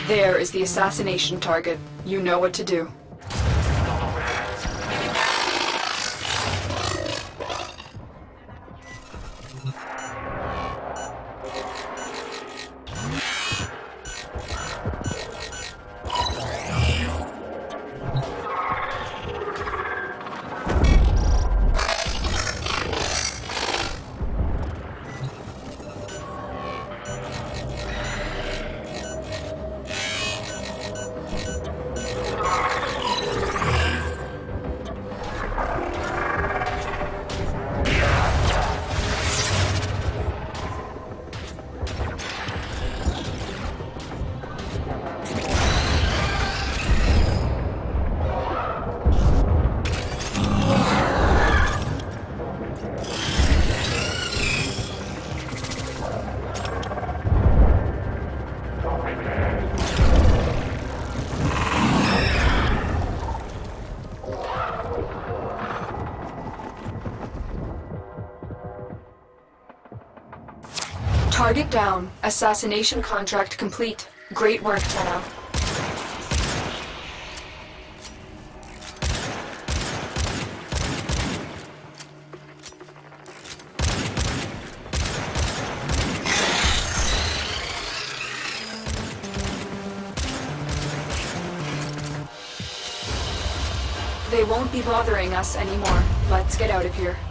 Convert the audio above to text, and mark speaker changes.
Speaker 1: There is the assassination target. You know what to do. Target down. Assassination contract complete. Great work, Tenno. They won't be bothering us anymore. Let's get out of here.